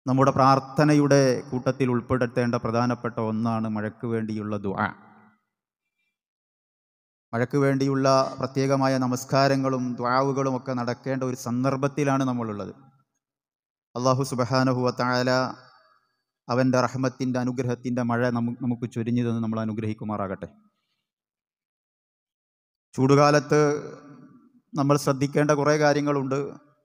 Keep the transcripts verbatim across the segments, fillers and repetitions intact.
നമ്മുടെ പ്രാർത്ഥനയുടെ കൂട്ടത്തിൽ ഉൾപ്പെടുത്തേണ്ട പ്രധാനപ്പെട്ട ഒന്നാണ് മഴയ്ക്ക് വേണ്ടിയുള്ള ദുആ. മഴയ്ക്ക് വേണ്ടിയുള്ള പ്രത്യേകമായ നമസ്കാരങ്ങളും ദുആവുകളും ഒക്കെ നടക്കേണ്ട ഒരു സന്ദർഭത്തിലാണ് നമ്മളുള്ളത്. അല്ലാഹു സുബ്ഹാനഹു വ തആല അവൻ്റെ റഹ്മത്തിൻ്റെ അനുഗ്രഹത്തിൻ്റെ മഴ നമുക്ക് ചൊരിഞ്ഞു തന്ന് നമ്മൾ അനുഗ്രഹിക്കുമാറാകട്ടെ. ചൂടുകാലത്ത് നമ്മൾ ശ്രദ്ധിക്കേണ്ട കുറേ കാര്യങ്ങളുണ്ട്.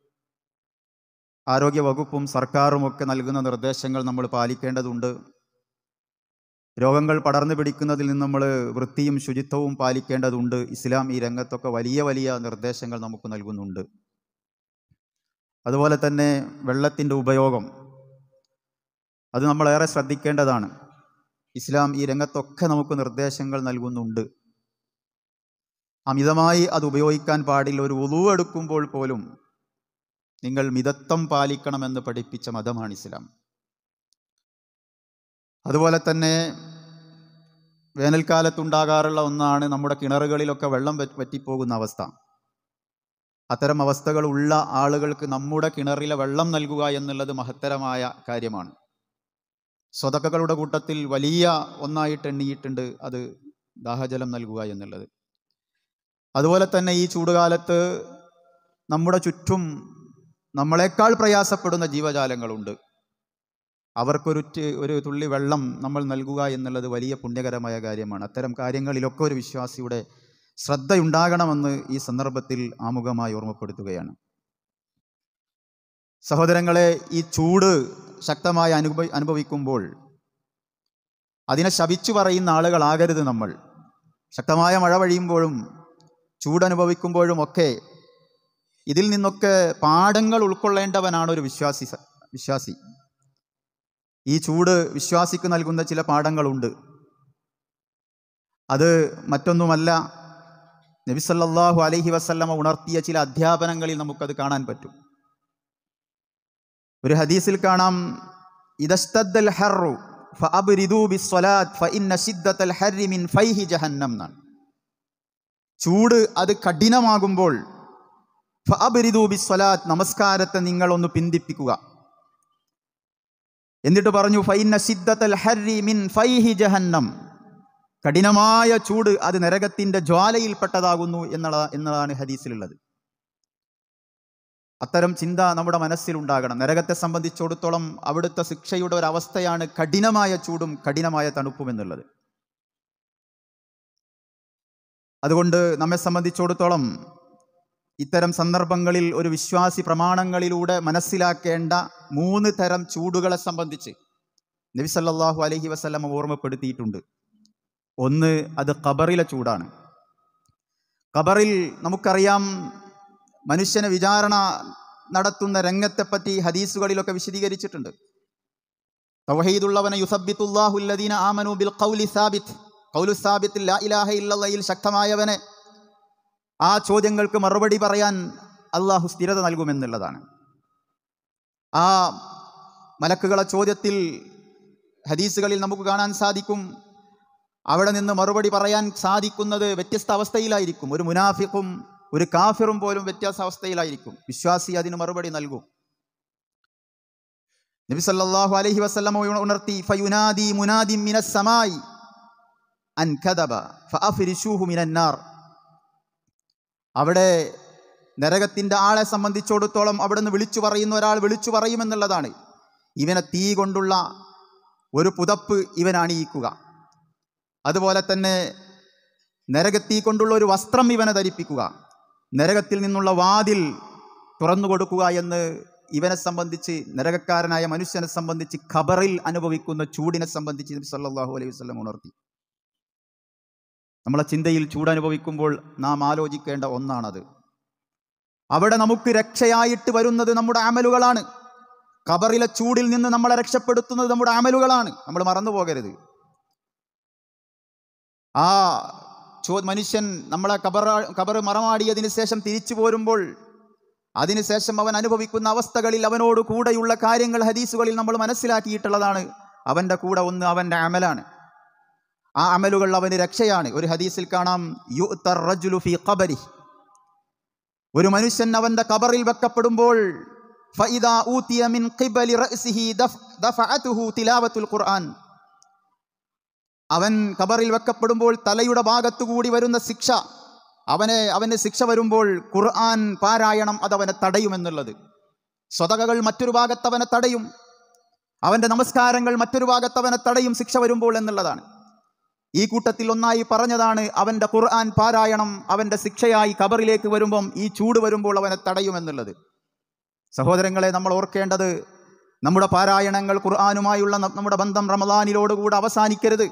ആരോഗ്യ വകുപ്പും സർക്കാരും ഒക്കെ നൽകുന്ന നിർദ്ദേശങ്ങൾ നമ്മൾ പാലിക്കേണ്ടതുണ്ട്. രോഗങ്ങൾ പടർന്നു പിടിക്കുന്നതിൽ നിന്ന് നമ്മൾ വൃത്തിയും ശുചിത്വവും പാലിക്കേണ്ടതുണ്ട്. ഇസ്ലാം ഈ രംഗത്തൊക്കെ വലിയ വലിയ നിർദ്ദേശങ്ങൾ നമുക്ക് നൽകുന്നുണ്ട്. അതുപോലെ തന്നെ വെള്ളത്തിൻ്റെ ഉപയോഗം അത് നമ്മളേറെ ശ്രദ്ധിക്കേണ്ടതാണ്. ഇസ്ലാം ഈ രംഗത്തൊക്കെ നമുക്ക് നിർദ്ദേശങ്ങൾ നൽകുന്നുണ്ട്. അമിതമായി അത് ഉപയോഗിക്കാൻ പാടില്ല. ഒരു വുളൂ എടുക്കുമ്പോൾ പോലും നിങ്ങൾ മിതത്വം പാലിക്കണമെന്ന് പഠിപ്പിച്ച മതമാണ് ഇസ്ലാം. അതുപോലെ തന്നെ വേനൽക്കാലത്തുണ്ടാകാറുള്ള ഒന്നാണ് നമ്മുടെ കിണറുകളിലൊക്കെ വെള്ളം വറ്റിപ്പോകുന്ന അവസ്ഥ. അത്തരം അവസ്ഥകളുള്ള ആളുകൾക്ക് നമ്മുടെ കിണറിലെ വെള്ളം നൽകുക എന്നുള്ളത് മഹത്തരമായ കാര്യമാണ്. സ്വതക്കകളുടെ കൂട്ടത്തിൽ വലിയ ഒന്നായിട്ട് എണ്ണിയിട്ടുണ്ട് അത് ദാഹജലം നൽകുക എന്നുള്ളത്. അതുപോലെ തന്നെ ഈ ചൂടുകാലത്ത് നമ്മുടെ ചുറ്റും നമ്മളെക്കാൾ പ്രയാസപ്പെടുന്ന ജീവജാലങ്ങളുണ്ട്. അവർക്കൊരു ഒരു തുള്ളി വെള്ളം നമ്മൾ നൽകുക എന്നുള്ളത് വലിയ പുണ്യകരമായ കാര്യമാണ്. അത്തരം കാര്യങ്ങളിലൊക്കെ ഒരു വിശ്വാസിയുടെ ശ്രദ്ധയുണ്ടാകണമെന്ന് ഈ സന്ദർഭത്തിൽ ആമുഖമായി ഓർമ്മപ്പെടുത്തുകയാണ്. സഹോദരങ്ങളെ, ഈ ചൂട് ശക്തമായി അനുഭവ അനുഭവിക്കുമ്പോൾ അതിനെ ശപിച്ചു പറയുന്ന ആളുകളാകരുത് നമ്മൾ. ശക്തമായ മഴ പെയ്യുമ്പോഴും ചൂടനുഭവിക്കുമ്പോഴും ഒക്കെ ഇതിൽ നിന്നൊക്കെ പാഠങ്ങൾ ഉൾക്കൊള്ളേണ്ടവനാണ് ഒരു വിശ്വാസി വിശ്വാസി ഈ ചൂട് വിശ്വാസിക്ക് നൽകുന്ന ചില പാഠങ്ങളുണ്ട്. അത് മറ്റൊന്നുമല്ല, നബി സല്ലല്ലാഹു അലൈഹി വസല്ലമ ഉണർത്തിയ ചില അധ്യാപനങ്ങളിൽ നമുക്കത് കാണാൻ പറ്റും. ഒരു ഹദീസിൽ കാണാം, ഇദസ്തദ്ദൽ ഹർറു ഫഅബ്രിദൂ ബിസ്സലാത്ത് ഫഇന്ന ശിദ്ദത്തൽ ഹർരി മിൻ ഫൈഹി ജഹന്നം എന്നാണ്. ചൂട് അത് കഠിനമാകുമ്പോൾ ഫഅബ്രിദൂ ബിസ്സലാത്ത്, നമസ്കാരത്തെ നിങ്ങളൊന്ന് പിന്തിപ്പിക്കുക. എന്നിട്ട് പറഞ്ഞു ഫഇന്ന ശിദ്ദത്തൽ ഹർരി മിൻ ഫൈഹി ജഹന്നം, കഠിനമായ ചൂട് അത് നരകത്തിൻ്റെ ജ്വാലയിൽപ്പെട്ടതാകുന്നു എന്നുള്ള എന്നതാണ് ഹദീസിലുള്ളത്. അത്തരം ചിന്ത നമ്മുടെ മനസ്സിലുണ്ടാകണം. നരകത്തെ സംബന്ധിച്ചിടത്തോളം അവിടുത്തെ ശിക്ഷയുടെ ഒരവസ്ഥയാണ് കഠിനമായ ചൂടും കഠിനമായ തണുപ്പും എന്നുള്ളത്. അതുകൊണ്ട് നമ്മെ സംബന്ധിച്ചിടത്തോളം ഇത്തരം സന്ദർഭങ്ങളിൽ ഒരു വിശ്വാസി പ്രമാണങ്ങളിലൂടെ മനസ്സിലാക്കേണ്ട മൂന്ന് തരം ചൂടുകളെ സംബന്ധിച്ച് നബി സല്ലല്ലാഹു അലൈഹി വസല്ലം ഓർമ്മപ്പെടുത്തിയിട്ടുണ്ട്. ഒന്ന്, അത് ഖബറിലെ ചൂടാണ്. ഖബറിൽ നമുക്കറിയാം, മനുഷ്യനെ വിചാരണ നടത്തുന്ന രംഗത്തെപ്പറ്റി ഹദീസുകളിലൊക്കെ വിശദീകരിച്ചിട്ടുണ്ട്. തൗഹീദുള്ളവനെ യുസബ്ബിതുല്ലാഹു അല്ലദീന ആമനു ബിൽ ഖൗലി സാബിത്ത്, ഖൗലു സാബിത്ത് ലാ ഇലാഹ ഇല്ലല്ലാഹയിൽ ശക്തമായവനെ ആ ചോദ്യങ്ങൾക്ക് മറുപടി പറയാൻ അള്ളാഹു സ്ഥിരത നൽകുമെന്നുള്ളതാണ്. ആ മലക്കുകളെ ചോദ്യത്തിൽ ഹദീസുകളിൽ നമുക്ക് കാണാൻ സാധിക്കും, അവിടെ നിന്ന് മറുപടി പറയാൻ സാധിക്കുന്നത് വ്യത്യസ്ത അവസ്ഥയിലായിരിക്കും. ഒരു മുനാഫിഖും ഒരു കാഫിറും പോലും വ്യത്യാസ അവസ്ഥയിലായിരിക്കും. വിശ്വാസി അതിന് മറുപടി നൽകും. നബി സല്ലല്ലാഹു അലൈഹി വസല്ലം ഉണർത്തി, ഫയുനാദി മുനാദി മിനസ് സമായി അൻ കദബ ഫഅഫ്രിശൂഹു മിനന്നാർ. അവിടെ നരകത്തിൻ്റെ ആളെ സംബന്ധിച്ചിടത്തോളം അവിടെ നിന്ന് വിളിച്ചു പറയുന്ന ഒരാൾ വിളിച്ചു പറയുമെന്നുള്ളതാണ്, ഇവനെ തീ കൊണ്ടുള്ള ഒരു പുതപ്പ് ഇവൻ അണിയിക്കുക, അതുപോലെ തന്നെ നരകത്തീ കൊണ്ടുള്ള ഒരു വസ്ത്രം ഇവനെ ധരിപ്പിക്കുക, നരകത്തിൽ നിന്നുള്ള വാതിൽ തുറന്നു കൊടുക്കുക എന്ന് ഇവനെ സംബന്ധിച്ച്, നരകക്കാരനായ മനുഷ്യനെ സംബന്ധിച്ച് ഖബറിൽ അനുഭവിക്കുന്ന ചൂടിനെ സംബന്ധിച്ച് നബി സല്ലല്ലാഹു അലൈഹി വസല്ലം ഉണർത്തി. നമ്മളെ ചിന്തയിൽ ചൂടനുഭവിക്കുമ്പോൾ നാം ആലോചിക്കേണ്ട ഒന്നാണത്. അവിടെ നമുക്ക് രക്ഷയായിട്ട് വരുന്നത് നമ്മുടെ അമലുകളാണ്. ഖബറിലെ ചൂടിൽ നിന്ന് നമ്മളെ രക്ഷപ്പെടുത്തുന്നത് നമ്മുടെ അമലുകളാണ്, നമ്മൾ മറന്നു പോകരുത്. ആ ചോ മനുഷ്യൻ നമ്മളെ ഖബർ ഖബർ മറമാടിയതിന് ശേഷം തിരിച്ചു പോരുമ്പോൾ അതിനുശേഷം അവൻ അനുഭവിക്കുന്ന അവസ്ഥകളിൽ അവനോട് കൂടെയുള്ള കാര്യങ്ങൾ ഹദീസുകളിൽ നമ്മൾ മനസ്സിലാക്കിയിട്ടുള്ളതാണ്. അവൻ്റെ കൂടെ ഒന്ന് അവൻ്റെ അമലാണ്. ആ അമലുകൾ അവന് രക്ഷയാണ്. ഒരു ഹദീസിൽ കാണാം, യുഅ്തർ റജുലു ഫീ ഖബരി, ഒരു മനുഷ്യൻ അവൻ്റെ ഖബറിൽ വെക്കപ്പെടുമ്പോൾ ഫഇദാ ഊതിയ മിൻ ഖിബലി റഅസിഹി ദഫഅതുഹു തിലാവത്തുൽ ഖുർആൻ. അവൻ ഖബറിൽ വെക്കപ്പെടുമ്പോൾ തലയുടെ ഭാഗത്തുകൂടി വരുന്ന ശിക്ഷ, അവനെ അവന് ശിക്ഷ വരുമ്പോൾ ഖുർആൻ പാരായണം അതവനെ തടയുമെന്നുള്ളത്. സ്വതകകൾ മറ്റൊരു ഭാഗത്ത് അവനെ തടയും, അവൻ്റെ നമസ്കാരങ്ങൾ മറ്റൊരു ഭാഗത്ത് അവനെ തടയും ശിക്ഷ വരുമ്പോൾ എന്നുള്ളതാണ്. ഈ കൂട്ടത്തിൽ ഒന്നായി പറഞ്ഞതാണ് അവൻ്റെ ഖുർആൻ പാരായണം അവൻ്റെ ശിക്ഷയായി ഖബറിലേക്ക് വരുമ്പം, ഈ ചൂട് വരുമ്പോൾ അവനെ തടയുമെന്നുള്ളത്. സഹോദരങ്ങളെ, നമ്മൾ ഓർക്കേണ്ടത് നമ്മുടെ പാരായണങ്ങൾ, ഖുർആനുമായുള്ള നമ്മുടെ ബന്ധം റമദാനിലോടുകൂടെ അവസാനിക്കരുത്.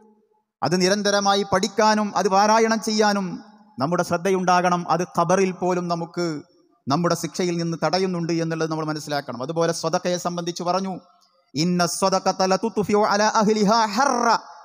അത് നിരന്തരമായി പഠിക്കാനും അത് പാരായണം ചെയ്യാനും നമ്മുടെ ശ്രദ്ധയുണ്ടാകണം. അത് ഖബറിൽ പോലും നമുക്ക് നമ്മുടെ ശിക്ഷയിൽ നിന്ന് തടയുന്നുണ്ട് എന്നുള്ളത് നമ്മൾ മനസ്സിലാക്കണം. അതുപോലെ സ്വദഖയെ സംബന്ധിച്ച് പറഞ്ഞു, ഇന്ന സ്വദഖത ലതുത്ഫിഉ അലാ അഹ്ലിഹാ ഹർറ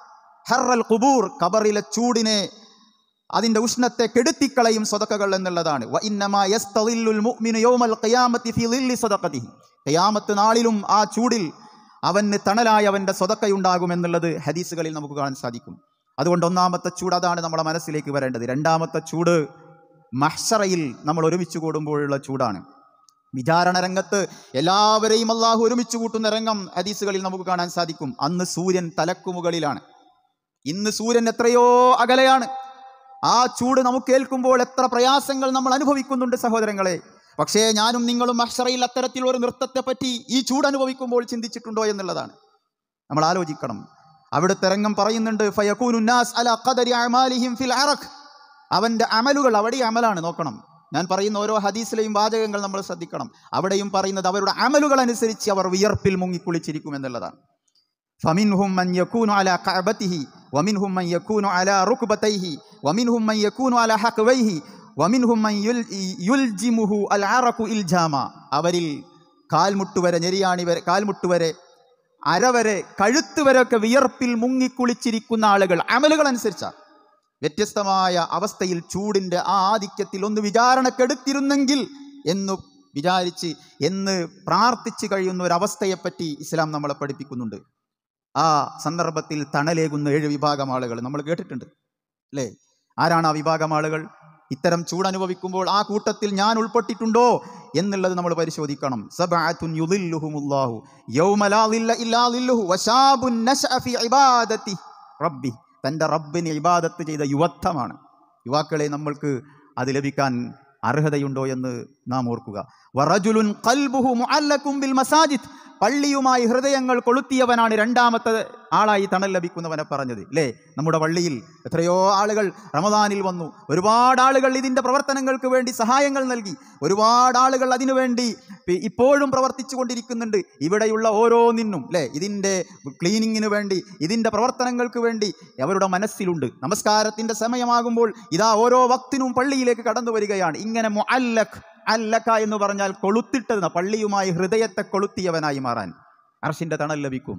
ഹർറൽ ഖുബൂർ. ഖബറിലെ ചൂടിനെ, അതിൻ്റെ ഉഷ്ണത്തെ കെടുത്തിക്കളയും സ്വദഖകൾ എന്നുള്ളതാണ്. വ ഇന്നമാ യസ്തളില്ലുൽ മുഅ്മിനു യൗമൽ ഖിയാമത്തി ഫീ ളില്ലി സ്വദഖതിഹി. ഖിയാമത്ത് നാളിലും ആ ചൂടിൽ അവന് തണലായി അവൻ്റെ സ്വദഖയുണ്ടാകുമെന്നുള്ളത് ഹദീസുകളിൽ നമുക്ക് കാണാൻ സാധിക്കും. അതുകൊണ്ട് ഒന്നാമത്തെ ചൂട് അതാണ് നമ്മുടെ മനസ്സിലേക്ക് വരേണ്ടത്. രണ്ടാമത്തെ ചൂട് മഹ്ശറയിൽ നമ്മൾ ഒരുമിച്ച് കൂടുമ്പോഴുള്ള ചൂടാണ്. വിചാരണ രംഗത്ത് എല്ലാവരെയും അള്ളാഹു ഒരുമിച്ച് കൂട്ടുന്ന രംഗം ഹദീസുകളിൽ നമുക്ക് കാണാൻ സാധിക്കും. അന്ന് സൂര്യൻ തലക്കുമുകളിലാണ്, ഇന്ന് സൂര്യൻ എത്രയോ അകലെയാണ്. ആ ചൂട് നമുക്ക് ഏൽക്കുമ്പോൾ എത്ര പ്രയാസങ്ങൾ നമ്മൾ അനുഭവിക്കുന്നുണ്ട് സഹോദരങ്ങളെ. പക്ഷേ ഞാനും നിങ്ങളും മഹ്ശറയിൽ അത്തരത്തിൽ ഒരു നൃത്തത്തെ പറ്റി ഈ ചൂട് അനുഭവിക്കുമ്പോൾ ചിന്തിച്ചിട്ടുണ്ടോ എന്നുള്ളതാണ് നമ്മൾ ആലോചിക്കണം. അവിടുത്തെ രംഗം പറയുന്നുണ്ട്, ഫയകൂനു നാസ് അലാ ഖദരി അഅമാലിഹിം ഫിൽ അറഖ്. അവൻ്റെ അമലുകൾ, അവിടെ അമലാണ് നോക്കണം. ഞാൻ പറയുന്ന ഓരോ ഹദീസിലെയും വാചകങ്ങൾ നമ്മൾ ശ്രദ്ധിക്കണം. അവിടെയും പറയുന്നത് അവരുടെ അമലുകൾ അനുസരിച്ച് അവർ വിയർപ്പിൽ മുങ്ങിക്കുളിച്ചിരിക്കും എന്നുള്ളതാണ്. ഫമിൻഹും മൻ യകൂനു അലാ കഅബതിഹി വമിൻഹും മൻ യകൂനു അലാ റുക്ബതൈഹി വമിൻഹും മൻ യകൂനു അലാ ഹഖവൈഹി വമിൻഹും മൻ യുൽജിമുഹു അൽ അറഖു ഇൽജാമ. അവരിൽ കാൽമുട്ടുവരെ, ഞെരിയാണി വരെ, കാൽമുട്ടുവരെ, അരവരെ, കഴുത്ത് വരെ ഒക്കെ വിയർപ്പിൽ മുങ്ങിക്കുളിച്ചിരിക്കുന്ന ആളുകൾ അമലുകൾ അനുസരിച്ചാണ്. വ്യത്യസ്തമായ അവസ്ഥയിൽ ചൂടിൻ്റെ ആ ആധിക്യത്തിൽ ഒന്ന് വിചാരണക്കെടുത്തിരുന്നെങ്കിൽ എന്ന് വിചാരിച്ച് എന്ന് പ്രാർത്ഥിച്ച് കഴിയുന്ന ഒരവസ്ഥയെപ്പറ്റി ഇസ്ലാം നമ്മളെ പഠിപ്പിക്കുന്നുണ്ട്. ആ സന്ദർഭത്തിൽ തണലേകുന്ന ഏഴ് വിഭാഗം ആളുകൾ നമ്മൾ കേട്ടിട്ടുണ്ട് അല്ലേ? ആരാണ് ആ വിഭാഗം ആളുകൾ? ഇത്തരം ചൂടനുഭവിക്കുമ്പോൾ ആ കൂട്ടത്തിൽ ഞാൻ ഉൾപ്പെട്ടിട്ടുണ്ടോ എന്നുള്ളത് നമ്മൾ പരിശോധിക്കണം. സബഅത്തുൻ യുദില്ലുഹുമുല്ലാഹു യൗമ ലാ ദില്ല ഇല്ലാ ദില്ലുഹു വശാബുൻ നശഅ ഫീ ഇബാദതി റബ്ബി. തൻ്റെ റബ്ബിനെ ഇബാദത്ത് ചെയ്ത യുവത്വമാണ്. യുവാക്കളെ, നമ്മൾക്ക് അത് ലഭിക്കാൻ അർഹതയുണ്ടോ എന്ന് നാം ഓർക്കുക. വറജുലുൻ ഖൽബുഹു മുഅല്ലഖും ബിൽ മസാജിദ്. പള്ളിയുമായി ഹൃദയങ്ങൾ കൊളുത്തിയവനാണ് രണ്ടാമത്തെ ആളായി തണൽ ലഭിക്കുന്നവനെ പറഞ്ഞത് അല്ലേ? നമ്മുടെ പള്ളിയിൽ എത്രയോ ആളുകൾ റമദാനിൽ വന്നു. ഒരുപാട് ആളുകൾ ഇതിൻ്റെ പ്രവർത്തനങ്ങൾക്ക് വേണ്ടി സഹായങ്ങൾ നൽകി. ഒരുപാട് ആളുകൾ അതിനുവേണ്ടി ഇപ്പോഴും പ്രവർത്തിച്ചു കൊണ്ടിരിക്കുന്നുണ്ട്. ഇവിടെയുള്ള ഓരോന്നിനും അല്ലേ, ഇതിൻ്റെ ക്ലീനിങ്ങിന് വേണ്ടി, ഇതിൻ്റെ പ്രവർത്തനങ്ങൾക്ക് വേണ്ടി അവരുടെ മനസ്സിലുണ്ട്. നമസ്കാരത്തിൻ്റെ സമയമാകുമ്പോൾ ഇതാ ഓരോ വക്തിനും പള്ളിയിലേക്ക് കടന്നു വരികയാണ്. ഇങ്ങനെ മുഅല്ലഖ്, അല്ലക എന്ന് പറഞ്ഞാൽ കൊളുത്തിട്ടത്, പള്ളിയുമായി ഹൃദയത്തെ കൊളുത്തിയവനായി മാറാൻ അർശിന്റെ തണൽ ലഭിക്കും.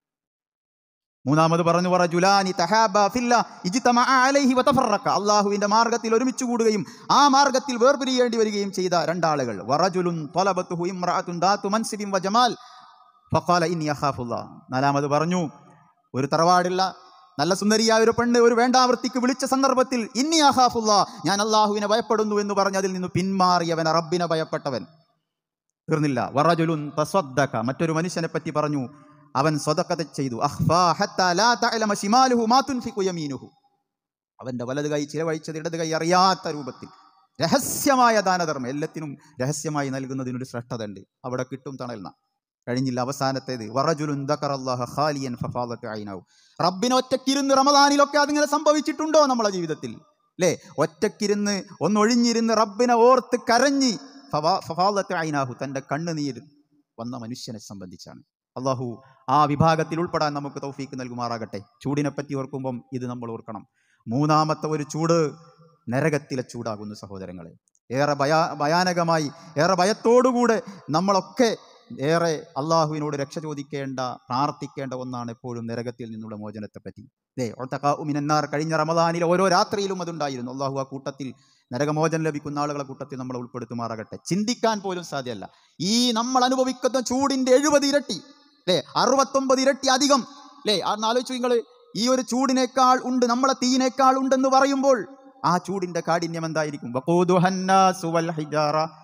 മൂന്നാമത് പറഞ്ഞു, വറജുലാനി തഹാബാ ഫില്ലാ ഇജ്തമഅ അലൈഹി വതഫറഖ. അല്ലാഹുവിന്റെ മാർഗ്ഗത്തിൽ ഒരുമിച്ച് കൂടുകയും ആ മാർഗ്ഗത്തിൽ വേർപിരിയേണ്ടി വരികയും ചെയ്ത രണ്ടാളുകൾ. വറജുലുൻ തലബതുഹു ഇംറഅത്തുൻ ദാതു മൻസിബിൻ വജമാൽ ഫഖാല ഇന്നി അഖാഫുല്ലാഹ്. നാലാമത് പറഞ്ഞു, ഒരു തറവാടുള്ള നല്ല സുന്ദരിയായ ഒരു പെണ്ണ് ഒരു വേണ്ടാവൃത്തിക്ക് വിളിച്ച സന്ദർഭത്തിൽ ഇന്നി അഖാഫുല്ലാഹ്, ഞാൻ അല്ലാഹുവിനെ ഭയപ്പെടുന്നു എന്ന് പറഞ്ഞ് അതിൽ നിന്ന് പിന്മാറിയവൻ, റബ്ബിനെ ഭയപ്പെട്ടവൻ. തീർന്നില്ല. വറജുലുൻ തസദ്ദഖ. മറ്റൊരു മനുഷ്യനെ പറ്റി പറഞ്ഞു, അവൻ സ്വദഖത ചെയ്തു. അഖ്ഫാ ഹത്താ ലാ തഅലമ ശിമാലുഹു മാ തുൻഫിഖു യമീനുഹു. അവൻ്റെ വലത് കൈ ചിലവഴിച്ചത് ഇടത് കൈ അറിയാത്ത രൂപത്തിൽ രഹസ്യമായ ദാനധർമ്മം. എല്ലാത്തിനും രഹസ്യമായി നൽകുന്നതിനൊരു ശ്രേഷ്ഠത ഉണ്ട്. അവിടെ കിട്ടും തണൽന. കഴിഞ്ഞില്ല, അവസാനത്തേത് വറജുലുൻ ദക്കറല്ലാഹ ഖാലിയൻ ഫഫാദത് ഐനഹു. റബ്ബിനെ ഒറ്റക്കിരുന്ന് റമദാനിലൊക്കെ അതിങ്ങനെ സംഭവിച്ചിട്ടുണ്ടോ നമ്മളെ ജീവിതത്തിൽ അല്ലേ? ഒറ്റക്കിരുന്ന് ഒന്നൊഴിഞ്ഞിരുന്ന് റബ്ബിനെ ഓർത്ത് കരഞ്ഞ് ഫഫാദത് ഐനഹു, തൻ്റെ കണ്ണുനീര് വന്ന മനുഷ്യനെ സംബന്ധിച്ചാണ്. അള്ളാഹു ആ വിഭാഗത്തിൽ ഉൾപ്പെടാൻ നമുക്ക് തൗഫീക്ക് നൽകുമാറാകട്ടെ. ചൂടിനെ പറ്റി ഓർക്കുമ്പം ഇത് നമ്മൾ ഓർക്കണം. മൂന്നാമത്തെ ഒരു ചൂട് നരകത്തിലെ ചൂടാകുന്നു സഹോദരങ്ങളെ. ഏറെ ഭയാ ഭയാനകമായി ഏറെ ഭയത്തോടുകൂടെ നമ്മളൊക്കെ ഏറെ അള്ളാഹുവിനോട് രക്ഷ ചോദിക്കേണ്ട, പ്രാർത്ഥിക്കേണ്ട ഒന്നാണ് എപ്പോഴും നരകത്തിൽ നിന്നുള്ള മോചനത്തെ പറ്റി. ദേ ഉതഖാഉ മിനന്നാർ, കഴിഞ്ഞ റമദാനിൽ ഓരോ രാത്രിയിലും അതുണ്ടായിരുന്നു. അള്ളാഹു ആ കൂട്ടത്തിൽ, നരകമോചനം ലഭിക്കുന്ന ആളുകളെ കൂട്ടത്തിൽ നമ്മൾ ഉൾപ്പെടുത്തുമാറാകട്ടെ. ചിന്തിക്കാൻ പോലും സാധ്യമല്ല. ഈ നമ്മൾ അനുഭവിക്കുന്ന ചൂടിൻ്റെ എഴുപത് ഇരട്ടി അല്ലേ, അറുപത്തൊമ്പത് ഇരട്ടി അധികം അല്ലേ. അന്ന് ആലോചിച്ചു നിങ്ങൾ, ഈ ഒരു ചൂടിനേക്കാൾ ഉണ്ട്, നമ്മളെ തീയിനേക്കാൾ ഉണ്ടെന്ന് പറയുമ്പോൾ ആ ചൂടിൻ്റെ കാഠിന്യം എന്തായിരിക്കും? വഖൂദുഹന്നാസു വൽ ഹിജാറ.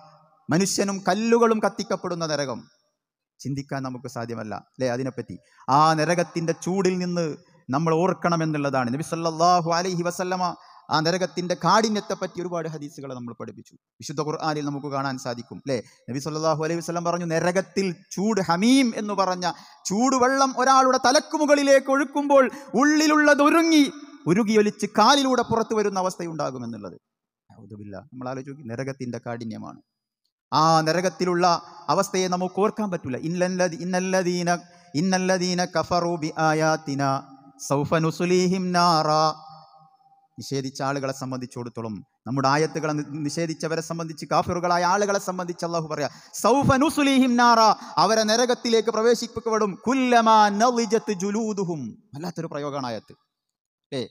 മനുഷ്യനും കല്ലുകളും കത്തിക്കപ്പെടുന്ന നരകം. ചിന്തിക്കാൻ നമുക്ക് സാധ്യമല്ല അല്ലേ അതിനെപ്പറ്റി. ആ നരകത്തിൻ്റെ ചൂടിൽ നിന്ന് നമ്മൾ ഓർക്കണമെന്നുള്ളതാണ്. നബി സല്ലല്ലാഹു അലൈഹി വസല്ലമ ആ നരകത്തിൻ്റെ കാഠിന്യത്തെപ്പറ്റി ഒരുപാട് ഹദീസുകൾ നമ്മൾ പഠിപ്പിച്ചു. വിശുദ്ധ ഖുർആനിൽ നമുക്ക് കാണാൻ സാധിക്കും അല്ലേ. നബി സല്ലല്ലാഹു അലൈഹി വസല്ലം പറഞ്ഞു, നരകത്തിൽ ചൂട്, ഹമീം എന്ന് പറഞ്ഞ ചൂടുവെള്ളം ഒരാളുടെ തലക്കു മുകളിലേക്ക് ഒഴുക്കുമ്പോൾ ഉള്ളിലുള്ളത് ഉരുങ്ങി ഉരുകിയൊലിച്ച് കാലിലൂടെ പുറത്തു വരുന്ന അവസ്ഥയുണ്ടാകുമെന്നുള്ളത്. ഔദുബില്ല. നമ്മൾ ആലോചിക്കും, നരകത്തിൻ്റെ കാഠിന്യമാണ്. ആ നരകത്തിലുള്ള അവസ്ഥയെ നമുക്ക് ഓർക്കാൻ പറ്റില്ല. ഇന്നല്ലദീ ഇന്നല്ലദീന ഇന്നല്ലദീന കഫറൂ ബിആയാതിന സൗഫ നുസ്ലീഹിം നാറാ. നിഷേധിച്ച ആളുകളെ സംബന്ധിച്ചിടത്തോളം, നമ്മുടെ ആയത്തുകളെ നിഷേധിച്ചവരെ സംബന്ധിച്ച്, കാഫിറുകളായ ആളുകളെ സംബന്ധിച്ച് അല്ലാഹു പറയാ, സൗഫ നുസ്ലീഹിം നാറാ, അവരെ നരകത്തിലേക്ക് പ്രവേശിപ്പിക്കപ്പെടും. കുല്ലമാ നളിജത് ജുലൂദുഹും. വല്ലാത്തൊരു പ്രയോഗമാണ് ആയത്ത് ഏ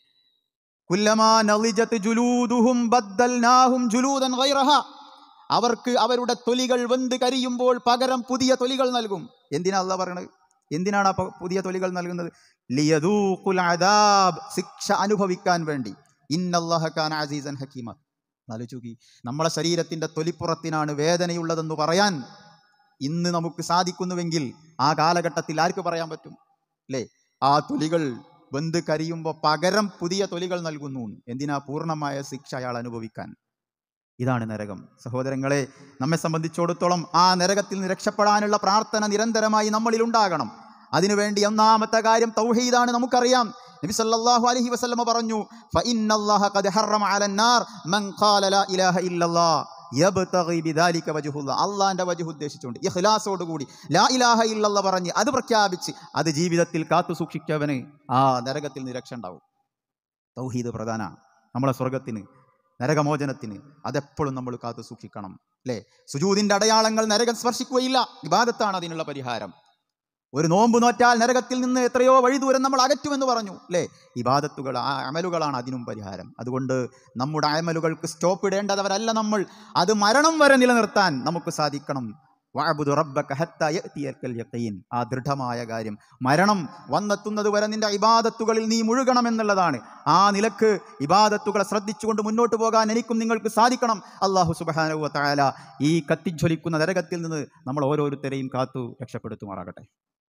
കുല്ലമാ നളിജത് ജുലൂദുഹും ബദ്ദൽനാഹും ജുലൂദൻ ഗൈറഹ. അവർക്ക് അവരുടെ തൊലികൾ വെന്ത് കരിയുമ്പോൾ പകരം പുതിയ തൊലികൾ നൽകും. എന്തിനാ അല്ലാഹു പറയണത്? എന്തിനാണ് ആ പുതിയ തൊലികൾ നൽകുന്നത്? ലിയദൂഖുൽ അദാബ്, ശിക്ഷ അനുഭവിക്കാൻ വേണ്ടി. ഇന്നല്ലാഹ കാന അസീസൻ ഹകീമ. ആലോചിക്കി, നമ്മളെ ശരീരത്തിൻ്റെ തൊലിപ്പുറത്തിനാണ് വേദനയുള്ളതെന്ന് പറയാൻ ഇന്ന് നമുക്ക് സാധിക്കുന്നുവെങ്കിൽ ആ കാലഘട്ടത്തിൽ ആർക്ക് പറയാൻ പറ്റും അല്ലേ? ആ തൊലികൾ വെന്ത് കരിയുമ്പോൾ പകരം പുതിയ തൊലികൾ നൽകുന്നു. എന്തിനാ? പൂർണ്ണമായ ശിക്ഷ അയാൾ അനുഭവിക്കാൻ. ഇതാണ് നരകം. സഹോദരങ്ങളെ, നമ്മെ സംബന്ധിച്ചിടത്തോളം ആ നരകത്തിൽ നിന്ന് രക്ഷപ്പെടാനുള്ള പ്രാർത്ഥന നിരന്തരമായി നമ്മളിൽ ഉണ്ടാകണം. അതിനുവേണ്ടി ഒന്നാമത്തെ കാര്യം തൗഹീദാണ്. നമുക്കറിയാം, നബി സല്ലല്ലാഹു അലൈഹി വസല്ലമ പറഞ്ഞു, ഫഇന്നല്ലാഹ ഖദ് ഹറമ അലന്നാർ മൻ ഖാല ലാ ഇലാഹ ഇല്ലല്ലാഹ് യബ്തഗി ബിദാലിക വജ്ഹുല്ലാഹ്. അല്ലാഹുവിന്റെ വജ്ഹ് ഉദ്ദേശിച്ചുകൊണ്ട് ഇഖ്ലാസോട് കൂടി ലാ ഇലാഹ ഇല്ലല്ലാഹ് പറഞ്ഞ് അത് പ്രഖ്യാപിച്ച് അത് ജീവിതത്തിൽ കാത്തു സൂക്ഷിച്ചവന് ആ നരകത്തിൽ നിന്ന് രക്ഷ ഉണ്ടാവും. തൗഹീദ് പ്രധാന നമ്മളെ സ്വർഗത്തിന്, നരകമോചനത്തിന് അതെപ്പോഴും നമ്മൾ കാത്തു സൂക്ഷിക്കണം അല്ലേ. സുജൂദിന്റെ അടയാളങ്ങൾ നരകം സ്പർശിക്കുകയില്ല. ഇബാദത്താണ് അതിനുള്ള പരിഹാരം. ഒരു നോമ്പ് നോറ്റാൽ നരകത്തിൽ നിന്ന് എത്രയോ വഴി ദൂരം നമ്മൾ അകറ്റുമെന്ന് പറഞ്ഞു അല്ലേ. ഇബാദത്തുകൾ, ആ അമലുകളാണ് അതിനും പരിഹാരം. അതുകൊണ്ട് നമ്മുടെ അമലുകൾക്ക് സ്റ്റോപ്പ് ഇടേണ്ടവരല്ല നമ്മൾ. അത് മരണം വരെ നിലനിർത്താൻ നമുക്ക് സാധിക്കണം. വഅബ്ദു റബ്ബക ഹത്താ യഅതിയക്കൽ യഖീൻ. ആ ദൃഢമായ കാര്യം, മരണം വന്നെത്തുന്നത് വരെ നിന്റെ ഇബാദത്തുകളിൽ നീ മുഴുകണം എന്നുള്ളതാണ്. ആ നിലക്ക് ഇബാദത്തുകളെ ശ്രദ്ധിച്ചുകൊണ്ട് മുന്നോട്ട് പോകാൻ എനിക്കും നിങ്ങൾക്ക് സാധിക്കണം. അല്ലാഹു സുബ്ഹാനഹു വ തആല ഈ കത്തിജ്വലിക്കുന്ന നരകത്തിൽ നിന്ന് നമ്മൾ ഓരോരുത്തരെയും കാത്തു രക്ഷപ്പെടുത്തുമാറാകട്ടെ.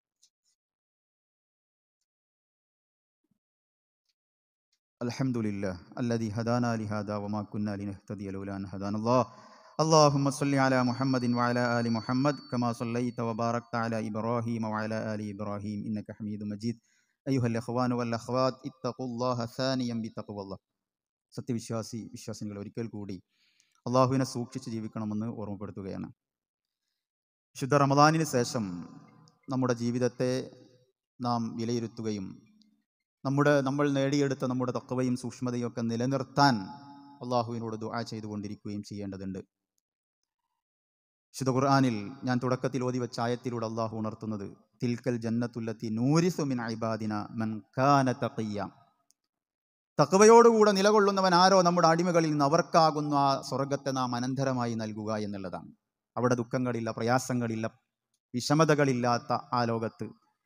അൽഹംദുലില്ലാഹ് അല്ലദീ ഹദാനാ ലിഹാദാ വമാ കുന്നാ ലിനഹ്തദിയ ലൗലാ അൻ ഹദാനല്ലാഹ്. اللهم صل على محمد وعلى آل محمد كما صليت وباركت على إبراهيم وعلى آل إبراهيم إنك حميد مجيد. أيها الإخوان والأخوات اتقوا الله ثانيا بتقوى الله. സത്യവിശ്വാസി വിശ്വാസികൾ ഒരിക്കൽ കൂടി അള്ളാഹുവിനെ സൂക്ഷിച്ച് ജീവിക്കണമെന്ന് ഓർമ്മപ്പെടുത്തുകയാണ്. വിശുദ്ധ റമദാനിന് ശേഷം നമ്മുടെ ജീവിതത്തെ നാം വിലയിരുത്തുകയും നമ്മുടെ നമ്മൾ നേടിയെടുത്ത നമ്മുടെ തഖ്വയും സൂക്ഷ്മതയും ഒക്കെ നിലനിർത്താൻ അള്ളാഹുവിനോട് ദുആ ചെയ്തുകൊണ്ടിരിക്കുകയും ചെയ്യേണ്ടതുണ്ട്. വിശുദ്ധ ഖുർആനിൽ ഞാൻ തുടക്കത്തിൽ ഓതി വെച്ച ആയത്തിലൂടെ അള്ളാഹു ഉണർത്തുന്നത്, തിൽക്കൽ ജന്നത്തുല്ലത്തി നൂരിസു മിൻ ഇബാദിന മൻ കാന തഖിയ്യ. തഖ്വയോടുകൂടെ നിലകൊള്ളുന്നവൻ ആരോ നമ്മുടെ അടിമകളിൽ നിന്ന് അവർക്കാകുന്ന ആ സ്വർഗത്തെ നാം അനന്തരമായി നൽകുക എന്നുള്ളതാണ്. അവിടെ ദുഃഖങ്ങളില്ല, പ്രയാസങ്ങളില്ല, വിഷമതകളില്ലാത്ത ആ ലോകത്ത്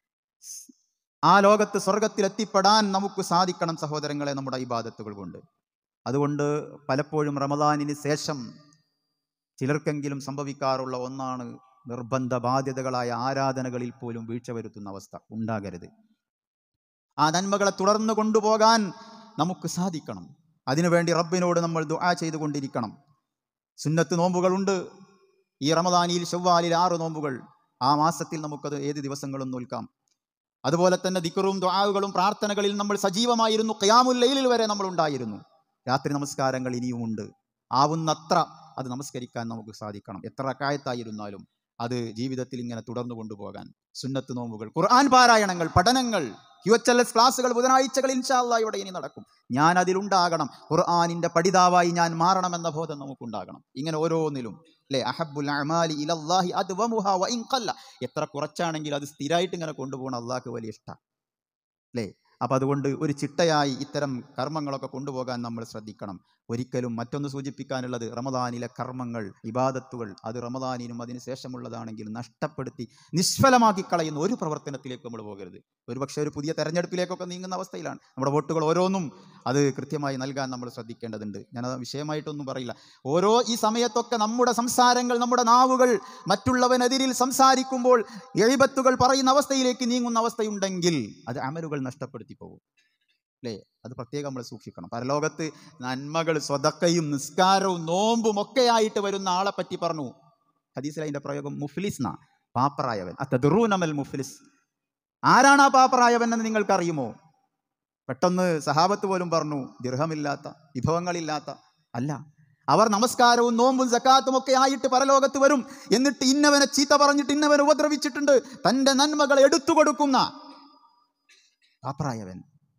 ആ ലോകത്ത് സ്വർഗത്തിലെത്തിപ്പെടാൻ നമുക്ക് സാധിക്കണം സഹോദരങ്ങളെ, നമ്മുടെ ഇബാദത്തുകൾ കൊണ്ട്. അതുകൊണ്ട് പലപ്പോഴും റമദാനിന് ശേഷം ചിലർക്കെങ്കിലും സംഭവിക്കാറുള്ള ഒന്നാണ് നിർബന്ധ ബാധ്യതകളായ ആരാധനകളിൽ പോലും വീഴ്ച വരുത്തുന്ന അവസ്ഥ ഉണ്ടാകരുത്. ആ നന്മകളെ തുടർന്ന് കൊണ്ടുപോകാൻ നമുക്ക് സാധിക്കണം. അതിനുവേണ്ടി റബ്ബിനോട് നമ്മൾ ദുആ ചെയ്തുകൊണ്ടിരിക്കണം. സുന്നത്ത് നോമ്പുകളുണ്ട്. ഈ റമദാനിൽ ശവ്വാലിൽ ആറ് നോമ്പുകൾ. ആ മാസത്തിൽ നമുക്കത് ഏത് ദിവസങ്ങളും നോൽക്കാം. അതുപോലെ തന്നെ ദിക്റും ദുആകളും പ്രാർത്ഥനകളിൽ നമ്മൾ സജീവമായിരുന്നു. ഖിയാമുൽ ലൈലിൽ വരെ നമ്മൾ ഉണ്ടായിരുന്നു. രാത്രി നമസ്കാരങ്ങൾ ഇനിയുമുണ്ട്. ആവുന്നത്ര അത് നമസ്കരിക്കാൻ നമുക്ക് സാധിക്കണം. എത്ര റക്അത്തായിരുന്നാലും അത് ജീവിതത്തിൽ ഇങ്ങനെ തുടർന്നു കൊണ്ടുപോകാൻ. സുന്നത്ത് നോമ്പുകൾ, ഖുർആൻ പാരായണങ്ങൾ, പഠനങ്ങൾ, ക്യു എച്ച് എൽ എസ് ക്ലാസ്സുകൾ ബുധനാഴ്ചകൾ ഇൻഷാ അല്ലാഹ് ഇവിടെ ഇനി നടക്കും. ഞാൻ അതിലുണ്ടാകണം. ഖുർആനിന്റെ പഠിതാവായി ഞാൻ മാറണമെന്ന ബോധം നമുക്കുണ്ടാകണം. ഇങ്ങനെ ഓരോന്നിലും അല്ലേ, അഹബ്ബുൽ അഅമാലി ഇലല്ലാഹി അദ്വമുഹാ വഇൻ ഖല്ല. എത്ര കുറച്ചാണെങ്കിൽ അത് സ്ഥിരമായിട്ട് ഇങ്ങനെ കൊണ്ടുപോകണം അള്ളാഹ്ക്ക് വലിയ ഇഷ്ടം അല്ലേ. അപ്പം അതുകൊണ്ട് ഒരു ചിട്ടയായി ഇത്തരം കർമ്മങ്ങളൊക്കെ കൊണ്ടുപോകാൻ നമ്മൾ ശ്രദ്ധിക്കണം. ഒരിക്കലും മറ്റൊന്ന് സൂചിപ്പിക്കാനുള്ളത്, റമദാനിലെ കർമ്മങ്ങൾ, ഇബാദത്തുകൾ അത് റമദാനിനും അതിന് ശേഷമുള്ളതാണെങ്കിലും നഷ്ടപ്പെടുത്തി നിഷ്ഫലമാക്കി കളയുന്ന ഒരു പ്രവർത്തനത്തിലേക്ക് നമ്മൾ പോകരുത്. ഒരുപക്ഷെ ഒരു പുതിയ തെരഞ്ഞെടുപ്പിലേക്കൊക്കെ നീങ്ങുന്ന അവസ്ഥയിലാണ്. നമ്മുടെ വോട്ടുകൾ ഓരോന്നും അത് കൃത്യമായി നൽകാൻ നമ്മൾ ശ്രദ്ധിക്കേണ്ടതുണ്ട്. ഞാനത് വിഷയമായിട്ടൊന്നും പറയില്ല. ഓരോ ഈ സമയത്തൊക്കെ നമ്മുടെ സംസാരങ്ങൾ, നമ്മുടെ നാവുകൾ മറ്റുള്ളവനെതിരിൽ സംസാരിക്കുമ്പോൾ എഴുപത്തുകൾ പറയുന്ന അവസ്ഥയിലേക്ക് നീങ്ങുന്ന അവസ്ഥയുണ്ടെങ്കിൽ അത് അമലുകൾ നഷ്ടപ്പെടുത്തി പോകും. അല്ലേ? അത് പ്രത്യേകം നമ്മൾ സൂക്ഷിക്കണം. പരലോകത്ത് നന്മകൾ, സ്വതക്കയും നിസ്കാരവും നോമ്പും ഒക്കെ ആയിട്ട് വരുന്ന ആളെ പറ്റി പറഞ്ഞു ഹദീസിൽ. അതിൻ്റെ പ്രയോഗം മുഫ്ലിസ്ന, പാപ്പറായവൻ. അതദ്റൂനമൽ മുഫ്ലിസ്, ആരാണ് ആ പാപ്പറായവൻ എന്ന് നിങ്ങൾക്കറിയുമോ? പെട്ടെന്ന് സഹാബത്ത് പോലും പറഞ്ഞു, ദിർഹമില്ലാത്ത, വിഭവങ്ങളില്ലാത്ത. അല്ല, അവർ നമസ്കാരവും നോമ്പും സക്കാത്തും ഒക്കെ ആയിട്ട് പരലോകത്ത് വരും. എന്നിട്ട് ഇന്നവനെ ചീത്ത പറഞ്ഞിട്ട് ഇന്നവനെ ഉപദ്രവിച്ചിട്ടുണ്ട്, തൻ്റെ നന്മകൾ എടുത്തു കൊടുക്കുന്ന പാപ്പറായവൻ.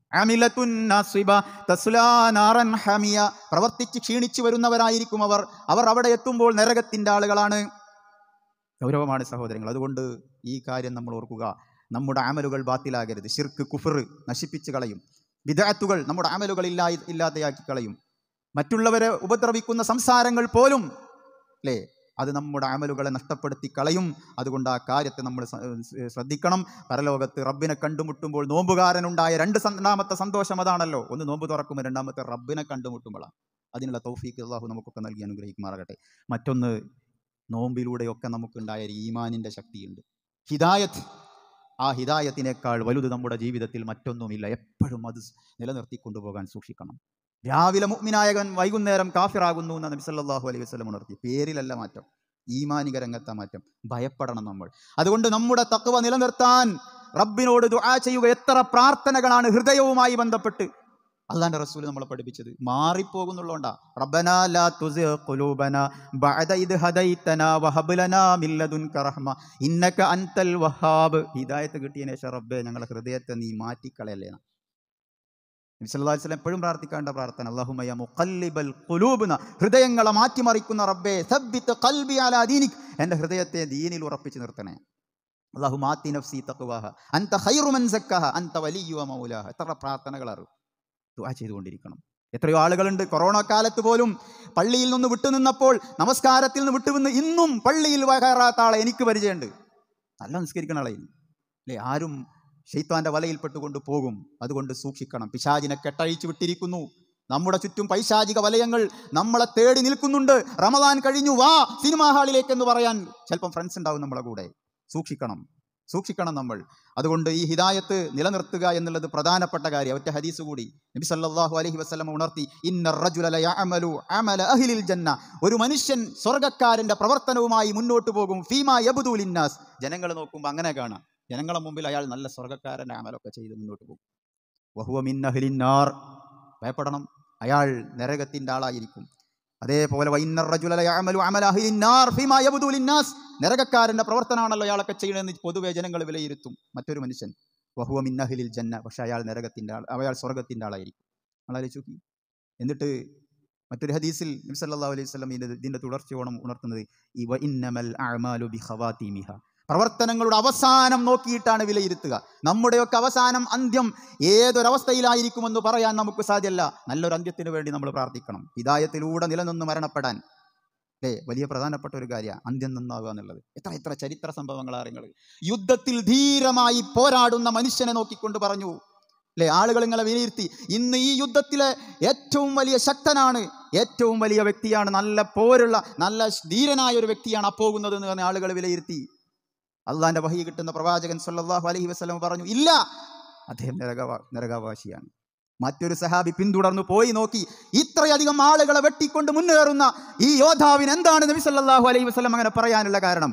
പ്രവർത്തിച്ച് ക്ഷീണിച്ചു വരുന്നവരായിരിക്കും അവർ. അവർ അവിടെ എത്തുമ്പോൾ നരകത്തിൻ്റെ ആളുകളാണ്. ഗൗരവമാണ് സഹോദരങ്ങൾ. അതുകൊണ്ട് ഈ കാര്യം നമ്മൾ ഓർക്കുക. നമ്മുടെ അമലുകൾ ബാത്തിലാകരുത്. ശിർക്ക്, കുഫർ നശിപ്പിച്ച് കളയും. ബിദ്അത്തുകൾ നമ്മുടെ അമലുകൾ ഇല്ലാ ഇല്ലാതെയാക്കി കളയും. മറ്റുള്ളവരെ ഉപദ്രവിക്കുന്ന സംസാരങ്ങൾ പോലും അല്ലേ, അത് നമ്മുടെ അമലുകളെ നഷ്ടപ്പെടുത്തി കളയും. അതുകൊണ്ട് ആ കാര്യത്തെ നമ്മൾ ശ്രദ്ധിക്കണം. പരലോകത്ത് റബ്ബിനെ കണ്ടുമുട്ടുമ്പോൾ നോമ്പുകാരനുണ്ടായ രണ്ട് രണ്ടാമത്തെ സന്തോഷം അതാണല്ലോ. ഒന്ന് നോമ്പ് തുറക്കുമ്പോൾ, രണ്ടാമത്തെ റബ്ബിനെ കണ്ടുമുട്ടുമ്പോഴാണ്. അതിനുള്ള തൗഫീഖ് അല്ലാഹു നമുക്കൊക്കെ നൽകി അനുഗ്രഹിക്കുമാറാകട്ടെ. മറ്റൊന്ന്, നോമ്പിലൂടെയൊക്കെ നമുക്കുണ്ടായ ഒരു ഈമാനിൻ്റെ ശക്തിയുണ്ട്, ഹിദായത്ത്. ആ ഹിദായത്തിനേക്കാൾ വലുത് നമ്മുടെ ജീവിതത്തിൽ മറ്റൊന്നുമില്ല. എപ്പോഴും അത് നിലനിർത്തിക്കൊണ്ടുപോകാൻ സൂക്ഷിക്കണം. രാവിലെ മുഅ്മിനായവൻ വൈകുന്നേരം കാഫിറാകുന്നു എന്ന് നബി സല്ലല്ലാഹു അലൈഹി വസല്ലം ഉണർത്തി. പേരിലല്ല മാറ്റം, ഈമാനിക രംഗത്താ മാറ്റം. ഭയപ്പെടണം നമ്മൾ. അതുകൊണ്ട് നമ്മുടെ തഖ്വ നിലനിർത്താൻ റബ്ബിനോട് ദുആ ചെയ്യുക. എത്ര പ്രാർത്ഥനകളാണ് ഹൃദയവുമായി ബന്ധപ്പെട്ട് അല്ലാഹുവിന്റെ റസൂൽ നമ്മളെ പഠിപ്പിച്ചത്. മാറിപ്പോകുന്നുള്ളോണ്ടാ. റബ്ബനാ ലാ തുസിഗ് ഖുലൂബനാ ബഅദ ഇദ് ഹദൈതനാ വഹബ് ലനാ മിൻ ലദുൻക റഹ്മ ഇന്നക അൻതൽ വഹാബ്. ഹിദായത്ത് കിട്ടിയതിനു ശേഷം റബ്ബേ ഞങ്ങളുടെ ഹൃദയത്തെ നീ മാറ്റിക്കളയല്ലേ. നബി സല്ലല്ലാഹു അലൈഹി വസല്ലം എപ്പോഴും പ്രാർത്ഥിക്കേണ്ട പ്രാർത്ഥന, അല്ലാഹുമ്മ യാ മുഖല്ലിബൽ ഖുലൂബ്ന, ഹൃദയങ്ങളെ മാറ്റിമറിക്കുന്ന റബ്ബേ, സബ്ബിത് ഖൽബി അലാ ദീനിക്, എൻ്റെ ഹൃദയത്തെ ദീനിൽ ഉറപ്പിച്ച് നിർത്തണേ. അല്ലാഹുമ്മ ആതി നഫ്സി തഖ്വാഹ അൻത ഖൈറു മൻ സക്കഹ അൻത വലിയ്യു വ മൗലാഹ. എത്ര പ്രാർത്ഥനകളാണ് ദുആ ചെയ്തുകൊണ്ടിരിക്കണം. എത്രയോ ആളുകളുണ്ട് കൊറോണ കാലത്ത് പോലും പള്ളിയിൽ നിന്ന് വിട്ടുനിന്നപ്പോൾ, നമസ്കാരത്തിൽ നിന്ന് വിട്ടുനിന്ന് ഇന്നും പള്ളിയിൽ കയറാത്ത ആളെ എനിക്ക് പരിചയമുണ്ട്. നല്ല നിസ്കരിക്കുന്ന ആളെ അല്ലേ. ആരും ശൈത്താന്റെ വലയിൽപ്പെട്ടുകൊണ്ട് പോകും. അതുകൊണ്ട് സൂക്ഷിക്കണം. പിശാചിനെ കെട്ടഴിച്ചു വിട്ടിരിക്കുന്നു. നമ്മുടെ ചുറ്റും പൈശാചിക വലയങ്ങൾ നമ്മളെ തേടി നിൽക്കുന്നുണ്ട്. റമദാൻ കഴിഞ്ഞു, വാ സിനിമാ ഹാളിലേക്ക് എന്ന് പറയാൻ ചിലപ്പം ഫ്രണ്ട്സ് ഉണ്ടാവും നമ്മളെ കൂടെ. സൂക്ഷിക്കണം, സൂക്ഷിക്കണം നമ്മൾ. അതുകൊണ്ട് ഈ ഹിദായത്ത് നിലനിർത്തുക എന്നുള്ളത് പ്രധാനപ്പെട്ട കാര്യം. ഒറ്റ ഹദീസ് കൂടി നബി സല്ലല്ലാഹു അലൈഹി വസല്ലം ഉണർത്തി, ഇന്ന റജുല ലയഅമലു അമല അഹ്ലിൽ ജന്ന, ഒരു മനുഷ്യൻ സ്വർഗ്ഗക്കാരന്റെ പ്രവർത്തനവുമായി മുന്നോട്ട് പോകും. ഫീമാ യബ്ദു ലിന്നാസ്, ജനങ്ങൾ നോക്കുമ്പോൾ അങ്ങനെ കാണാം. ജനങ്ങളെ മുമ്പിൽ അയാൾ നല്ല സ്വർഗ്ഗക്കാരൻ്റെ അമലൊക്കെ ചെയ്ത് മുന്നോട്ട് പോകും. വഹുവ മിൻ അഹ്ലിൻ നാർ, ഭയപ്പെടണം, അയാൾ നരകത്തിൻ്റെ ആളായിരിക്കും. അതേപോലെ വഇന്നർ റജുല ലയഅമലു അമല അഹ്ലിൻ നാർ ഫീമാ യബ്ദു ലിന്നാസ്, നരകക്കാരൻ്റെ പ്രവർത്തനമാണല്ലോ അയാളൊക്കെ ചെയ്യണമെന്ന് പൊതുവെ ജനങ്ങൾ വിലയിരുത്തും. മറ്റൊരു മനുഷ്യൻ വഹുവ മിൻ അഹ്ലിൽ ജന്ന, പക്ഷെ അയാൾ നരകത്തിൻ്റെ ആൾ, അയാൾ സ്വർഗ്ഗത്തിൻ്റെ ആളായിരിക്കും. ആലോചിച്ച് നോക്കി. എന്നിട്ട് മറ്റൊരു ഹദീസിൽ നബി സല്ലല്ലാഹു അലൈഹി വസല്ലം ഇതിൻ്റെ തുടർച്ചയോണം ഉണർത്തുന്നത്, ഈ വഇന്നമൽ അഅമാലു ബിഖവാതിമിഹ, പ്രവർത്തനങ്ങളുടെ അവസാനം നോക്കിയിട്ടാണ് വിലയിരുത്തുക. നമ്മുടെയൊക്കെ അവസാനം, അന്ത്യം ഏതൊരവസ്ഥയിലായിരിക്കുമെന്ന് പറയാൻ നമുക്ക് സാധ്യമല്ല. നല്ലൊരു അന്ത്യത്തിന് വേണ്ടി നമ്മൾ പ്രാർത്ഥിക്കണം. ഹിദായത്തിലൂടെ നിലനിന്ന് മരണപ്പെടാൻ അല്ലേ, വലിയ പ്രധാനപ്പെട്ട ഒരു കാര്യമാണ് അന്ത്യം നന്നാവുക എന്നുള്ളത്. എത്ര എത്ര ചരിത്ര സംഭവങ്ങൾ അറിയുന്നത്. യുദ്ധത്തിൽ ധീരമായി പോരാടുന്ന മനുഷ്യനെ നോക്കിക്കൊണ്ട് പറഞ്ഞു അല്ലേ, ആളുകൾ ഇങ്ങളെ വിലയിരുത്തി, ഇന്ന് ഈ യുദ്ധത്തിലെ ഏറ്റവും വലിയ ശക്തനാണ്, ഏറ്റവും വലിയ വ്യക്തിയാണ്, നല്ല പോരുള്ള നല്ല ധീരനായ ഒരു വ്യക്തിയാണ് അപ്പോകുന്നത് എന്ന് പറഞ്ഞ ആളുകൾ വിലയിരുത്തി. അള്ളാന്റെ വഹി കിട്ടുന്ന പ്രവാചകൻ സല്ലല്ലാഹു അലൈഹി വസല്ലം പറഞ്ഞു, ഇല്ല, അദ്ദേഹം നരകവാ നരകാവാസിയാണ്. മറ്റൊരു സഹാബി പിന്തുടർന്നു പോയി നോക്കി, ഇത്രയധികം ആളുകളെ വെട്ടിക്കൊണ്ട് മുന്നേറുന്ന ഈ യോദ്ധാവിന് എന്താണ് നബി സല്ലല്ലാഹു അലൈഹി വസല്ലം അങ്ങനെ പറയാനുള്ള കാരണം?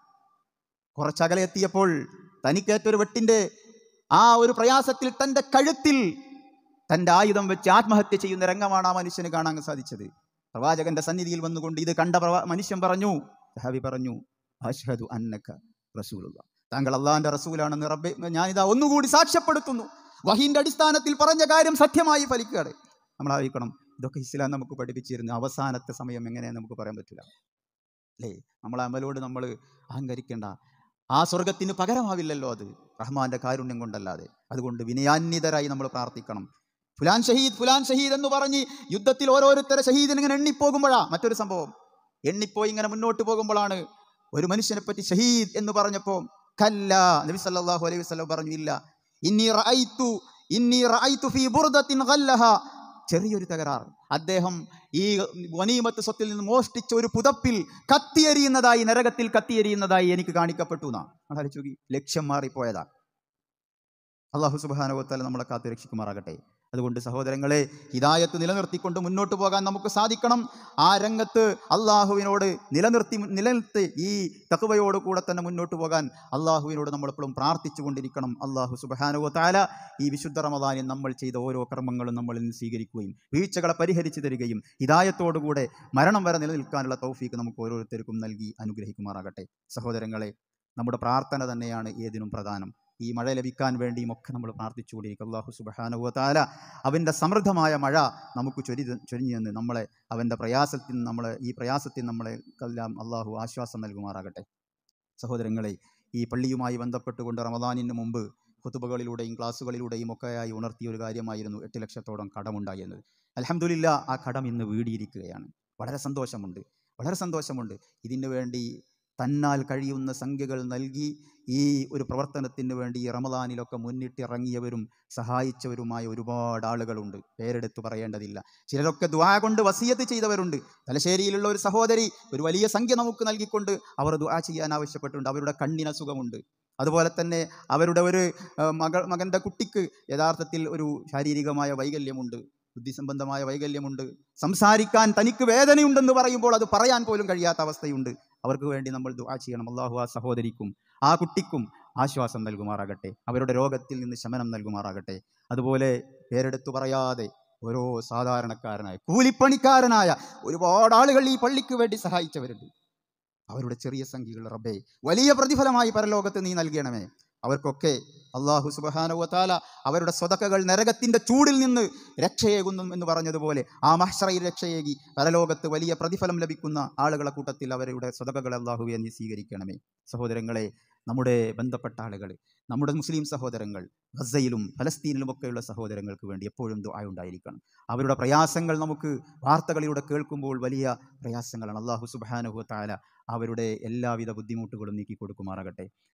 കുറച്ചകലെ എത്തിയപ്പോൾ തനിക്കേറ്റൊരു വെട്ടിന്റെ ആ ഒരു പ്രയാസത്തിൽ തൻ്റെ കഴുത്തിൽ തൻ്റെ ആയുധം വെച്ച് ആത്മഹത്യ ചെയ്യുന്ന രംഗമാണ് ആ മനുഷ്യന് കാണാൻ സാധിച്ചത്. പ്രവാചകന്റെ സന്നിധിയിൽ വന്നുകൊണ്ട് ഇത് കണ്ട മനുഷ്യൻ പറഞ്ഞു, സഹാബി പറഞ്ഞു, അശ്ഹദു അന്നക റസൂലുള്ള, താങ്കൾ അള്ളാഹിന്റെ റസൂലാണെന്ന് റബ്ബേ ഞാനിതാ ഒന്നുകൂടി സാക്ഷ്യപ്പെടുത്തുന്നു. വഹീന്റെ അടിസ്ഥാനത്തിൽ പറഞ്ഞ കാര്യം സത്യമായി ഫലിക്കുകയാണ്. നമ്മൾ ആലോചിക്കണം, ഇതൊക്കെ ഇസ്ലാം നമുക്ക് പഠിപ്പിച്ചിരുന്നു. അവസാനത്തെ സമയം എങ്ങനെയാണെന്ന് നമുക്ക് പറയാൻ പറ്റില്ല അല്ലേ. നമ്മളെ അമലോട് നമ്മൾ അഹങ്കരിക്കേണ്ട. ആ സ്വർഗത്തിന് പകരമാവില്ലല്ലോ അത്, റഹ്മാന്റെ കാരുണ്യം കൊണ്ടല്ലാതെ. അതുകൊണ്ട് വിനയാന്വിതരായി നമ്മൾ പ്രാർത്ഥിക്കണം. ഫുലാൻ ഷഹീദ് ഫുലാൻ ഷഹീദ് എന്ന് പറഞ്ഞ് യുദ്ധത്തിൽ ഓരോരുത്തരെ ഷഹീദിന് ഇങ്ങനെ എണ്ണിപ്പോകുമ്പോഴാ മറ്റൊരു സംഭവം. എണ്ണിപ്പോയി ഇങ്ങനെ മുന്നോട്ട് പോകുമ്പോഴാണ് ഒരു മനുഷ്യനെ പറ്റി ഷഹീദ് എന്ന് പറഞ്ഞപ്പോൾ കല്ല, നബി സല്ലല്ലാഹു അലൈഹി വസല്ലം പറഞ്ഞു, ഇല്ല, ഇന്നി റഅയ്തു ഇന്നി റഅയ്തു ഫീ ബുർദത്തിൻ ഗല്ലഹ, ചെറിയൊരു തകരാർ, അദ്ദേഹം ഈ ഗനീമത്ത് സ്വത്തിൽ നിന്ന് മോഷ്ടിച്ച ഒരു പുതപ്പിൽ കത്തിയെരിയുന്നതായി, നരകത്തിൽ കത്തിയെരിയുന്നതായി എനിക്ക് കാണിക്കപ്പെട്ടു എന്നാ. ആലോചിച്ച് നോക്കി, ലക്ഷ്യം മാറിപ്പോയതാ. അല്ലാഹു സുബ്ഹാനഹു വ തആല നമ്മളെ കാത്തു രക്ഷിക്കുമാറാകട്ടെ. അതുകൊണ്ട് സഹോദരങ്ങളെ, ഹിദായത്ത് നിലനിർത്തിക്കൊണ്ട് മുന്നോട്ട് പോകാൻ നമുക്ക് സാധിക്കണം. ആ രംഗത്ത് അള്ളാഹുവിനോട് നിലനിർത്തി നിലനിർത്തി ഈ തഖ്വയോട് കൂടെ തന്നെ മുന്നോട്ട് പോകാൻ അള്ളാഹുവിനോട് നമ്മളെപ്പോഴും പ്രാർത്ഥിച്ചു കൊണ്ടിരിക്കണം. അള്ളാഹു സുബ്ഹാനഹു വ തആല ഈ വിശുദ്ധ റമദാനിൽ നമ്മൾ ചെയ്ത ഓരോ കർമ്മങ്ങളും നമ്മളിൽ നിന്ന് സ്വീകരിക്കുകയും വീഴ്ചകളെ പരിഹരിച്ചു തരികയും ഹിദായത്തോടുകൂടെ മരണം വരെ നിലനിൽക്കാനുള്ള തൗഫീക്ക് നമുക്ക് ഓരോരുത്തർക്കും നൽകി അനുഗ്രഹിക്കുമാറാകട്ടെ. സഹോദരങ്ങളെ, നമ്മുടെ പ്രാർത്ഥന തന്നെയാണ് ഏതിനും പ്രധാനം. ഈ മഴ ലഭിക്കാൻ വേണ്ടിയും ഒക്കെ നമ്മൾ പ്രാർത്ഥിച്ചുകൊണ്ടിരിക്കും. അല്ലാഹു സുബ്ഹാനഹു വ തആല അവൻ്റെ സമൃദ്ധമായ മഴ നമുക്ക് ചൊരി ചൊരിഞ്ഞെന്ന് നമ്മളെ അവൻ്റെ പ്രയാസത്തിൽ നമ്മളെ ഈ പ്രയാസത്തിൽ നമ്മളെ എല്ലാം അള്ളാഹു ആശ്വാസം നൽകുമാറാകട്ടെ. സഹോദരങ്ങളെ, ഈ പള്ളിയുമായി ബന്ധപ്പെട്ടുകൊണ്ട് റമദാനിന് മുമ്പ് ഖുതുബകളിലൂടെയും ക്ലാസ്സുകളിലൂടെയും ഒക്കെയായി ഉണർത്തിയ ഒരു കാര്യമായിരുന്നു എട്ട് ലക്ഷത്തോളം കടമുണ്ടായിരുന്നത്. അൽഹംദുലില്ലാ, ആ കടം ഇന്ന് വീടിയിരിക്കുകയാണ്. വളരെ സന്തോഷമുണ്ട്, വളരെ സന്തോഷമുണ്ട്. ഇതിനു വേണ്ടി തന്നാൽ കഴിയുന്ന സംഖ്യകൾ നൽകി ഈ ഒരു പ്രവർത്തനത്തിന് വേണ്ടി റമദാനിലൊക്കെ മുന്നിട്ടിറങ്ങിയവരും സഹായിച്ചവരുമായ ഒരുപാട് ആളുകളുണ്ട്. പേരെടുത്ത് പറയേണ്ടതില്ല. ചിലരൊക്കെ ദുആ കൊണ്ട് വസിയത്ത് ചെയ്തവരുണ്ട്. തലശ്ശേരിയിലുള്ള ഒരു സഹോദരി ഒരു വലിയ സംഖ്യ നമുക്ക് നൽകിക്കൊണ്ട് അവർ ദുആ ചെയ്യാൻ ആവശ്യപ്പെട്ടിട്ടുണ്ട്. അവരുടെ കണ്ണിന് അസുഖമുണ്ട്. അതുപോലെ തന്നെ അവരുടെ ഒരു മകൾ മകൻ്റെ കുട്ടിക്ക് യഥാർത്ഥത്തിൽ ഒരു ശാരീരികമായ വൈകല്യമുണ്ട്, ബുദ്ധിസംബന്ധമായ വൈകല്യമുണ്ട്. സംസാരിക്കാൻ തനിക്ക് വേദനയുണ്ടെന്ന് പറയുമ്പോൾ അത് പറയാൻ പോലും കഴിയാത്ത അവസ്ഥയുണ്ട്. അവർക്ക് വേണ്ടി നമ്മൾ ദുആ ചെയ്യണം. അല്ലാഹു ആ സഹോദരിക്കും ആ കുട്ടിക്കും ആശ്വാസം നൽകുമാറാകട്ടെ, അവരുടെ രോഗത്തിൽ നിന്ന് ശമനം നൽകുമാറാകട്ടെ. അതുപോലെ പേരെടുത്തു പറയാതെ ഓരോ സാധാരണക്കാരനായ കൂലിപ്പണിക്കാരനായ ഒരുപാട് ആളുകൾ ഈ പള്ളിക്ക് വേണ്ടി സഹായിച്ചവരുണ്ട്. അവരുടെ ചെറിയ സംഖ്യകൾ റബ്ബേ വലിയ പ്രതിഫലമായി പരലോകത്ത് നീ നൽകണമേ. അവർക്കൊക്കെ അല്ലാഹു സുബ്ഹാനഹു വ തആല അവരുടെ സ്വതക്കകൾ നരകത്തിൻ്റെ ചൂടിൽ നിന്ന് രക്ഷയേകുന്നു എന്ന് പറഞ്ഞതുപോലെ ആ മഹ്ശറയിൽ രക്ഷയേകി പരലോകത്ത് വലിയ പ്രതിഫലം ലഭിക്കുന്ന ആളുകളെ കൂട്ടത്തിൽ അവരുടെ സ്വതക്കകൾ അല്ലാഹുവേ നീ സ്വീകരിക്കണമേ. സഹോദരങ്ങളെ, നമ്മുടെ ബന്ധപ്പെട്ട ആളുകൾ, നമ്മുടെ മുസ്ലിം സഹോദരങ്ങൾ ഗസയിലും ഫലസ്തീനിലുമൊക്കെയുള്ള സഹോദരങ്ങൾക്ക് വേണ്ടി എപ്പോഴും ദുആ ഉണ്ടായിരിക്കണം. അവരുടെ പ്രയാസങ്ങൾ നമുക്ക് വാർത്തകളിലൂടെ കേൾക്കുമ്പോൾ വലിയ പ്രയാസങ്ങളാണ്. അല്ലാഹു സുബ്ഹാനഹു വ തആല അവരുടെ എല്ലാവിധ ബുദ്ധിമുട്ടുകളും നീക്കി കൊടുക്കുമാറാകട്ടെ.